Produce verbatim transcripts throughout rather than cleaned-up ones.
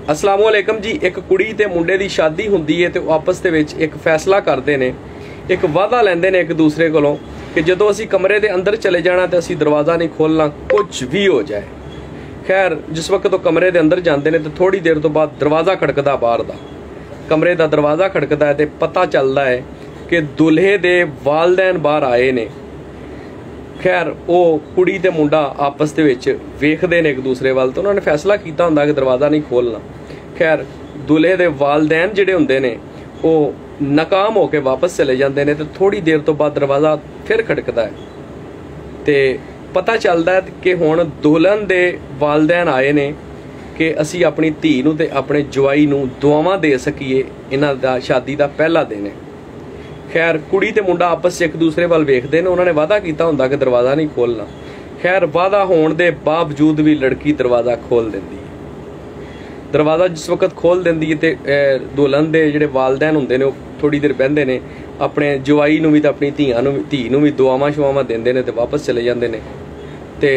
अस्सलाम वालेकुम जी। एक कुड़ी ते मुंडे दी शादी हुंदी है तो आपस दे विच एक फैसला करते ने, एक वादा लैंदे ने एक दूसरे कोलों कि जदों असीं कमरे दे अंदर चले जाना तो असीं दरवाज़ा नहीं खोलना, कुछ भी हो जाए। खैर जिस वक्त वो कमरे दे अंदर जाते हैं तो थोड़ी देर तो बाद दरवाज़ा खड़कदा, बाहर दा कमरे दा दरवाज़ा खड़कदा है तो पता चलता है कि दुल्हे दे वालदैन बाहर आए ने। खैर वो कुड़ी ते मुंडा आपस दे विच वेखदे ने एक दूसरे वाल, तो उन्होंने फैसला किया होंदा कि दरवाज़ा नहीं खोलना। खैर दुल्हे दे वालदैन जिहड़े हुंदे ने वो नाकाम होकर वापस चले जाते हैं तो थोड़ी देर तो बाद दरवाज़ा फिर खड़कदा है तो पता चलता है कि हुण दुल्हन दे वालदैन आए ने कि असी अपनी धी नूं ते अपने जवाई नूं दुआवां दे सकीए। इन्हां दा शादी का पहला दिन है। खैर कुड़ी ते मुंडा आपस एक दूसरे वाल वेखदे ने, उन्होंने वादा किया होंदा कि दरवाज़ा नहीं खोलना। खैर वादा होने के बावजूद भी लड़की दरवाज़ा खोल देंदी है। दरवाज़ा जिस वक्त खोल देंदी है तो दुल्हन के जिहड़े वालदैन हुंदे ने थोड़ी देर बहिंदे ने, अपने जवाई नूं भी ते अपनी धीआं नूं धी नूं भी दुआवां शुआवां देंदे ने ते वापस चले जाते हैं। तो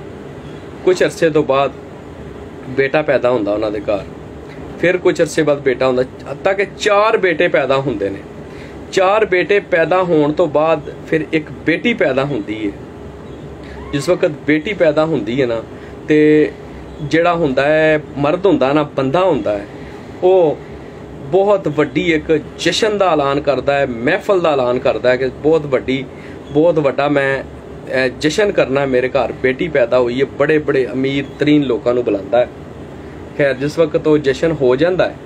कुछ अरसे तो बाद बेटा पैदा हुंदा उन्हां दे घर। फिर कुछ अरसे बाद बेटा हुंदा, हत्ता कि चार बेटे पैदा हुंदे ने। चार बेटे पैदा होने तो बाद फिर एक बेटी पैदा होंदी है। जिस वक्त बेटी पैदा होंदी है ना तो जिहड़ा हुंदा है मर्द हुंदा ना, बंदा हुंदा है, वो बहुत वड्डी एक जश्न का ऐलान करता है, महफल का ऐलान करता है कि बहुत वड्डी बहुत वड्डा मैं जश्न करना, मेरे घर बेटी पैदा हुई है। बड़े बड़े अमीर तरीन लोगों को बुलाता है। खैर जिस वक्त वो जश्न हो जाता है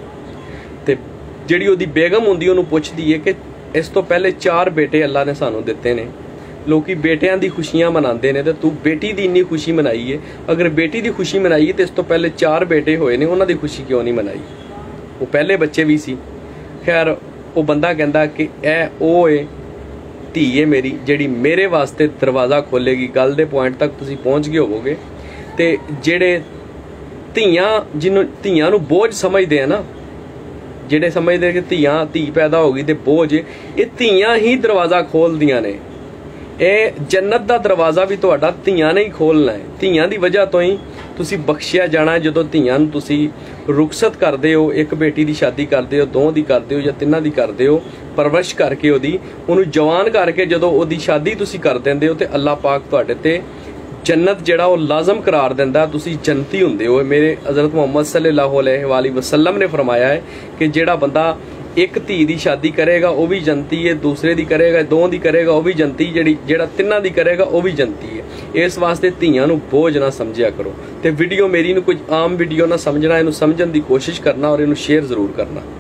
तो जिहड़ी उहदी बेगम हुंदी उहनूं पुछदी है कि इस तो पहले चार बेटे अल्लाह ने सानूं दिते ने, लोकी बेटियां दी खुशियां मनाते हैं, तो तू बेटी दी इन्नी खुशी मनाई है। अगर बेटी दी खुशी मनाई है तो इस तो पहले चार बेटे होए ने, उन्हां दी खुशी क्यों नहीं मनाई? वो पहले बच्चे भी सी। खैर वो बंदा कहता कि ए ओ है धी है मेरी जिहड़ी मेरे वास्ते दरवाज़ा खोलेगी। गल दे पॉइंट तक तुसीं पहुँच गए होवोगे। तो जिहड़े धीआं जिन्हों धीआं नूं बोझ समझदे हैं ना, जिहड़े समझदे कि धीआं धी पैदा हो गई तो बोझ, ये धीआं ही दरवाज़ा खोलदियां ने। ये जन्नत का दरवाज़ा भी तुहाडा धीआं ने ही खोलना है। धीआं दी वजह तो ही तुसी बख्शिया जाना है। जदों धीआं नूं तुसी रुखसत करदे हो, एक बेटी की शादी करदे हो, दो दी करदे हो या तिन्हां दी करदे हो, परवरिश करके उहदी उहनूं जवान करके जदों उहदी शादी तुसी कर दिंदे हो तो अल्लाह पाक तुहाडे ते जन्नत जिहड़ा वो लाजम करार दिंदा, तुसी जन्नती हुंदे हो। मेरे हज़रत मुहम्मद सल्लल्लाहु अलैहि वसल्लम ने फरमाया है कि जिहड़ा बंदा एक धी दी शादी करेगा वो भी जन्नती है, दूसरे दी करेगा, दो दी करेगा वो भी जन्नती, जिहड़ी जिहड़ा तिन्हां दी करेगा वो भी जन्नती है। इस वास्ते धीआं नूं बोझ ना समझिया करो। तो वीडियो मेरी नूं कोई आम वीडियो ना समझना, इनू समझण दी कोशिश करना और इनू शेयर जरूर करना।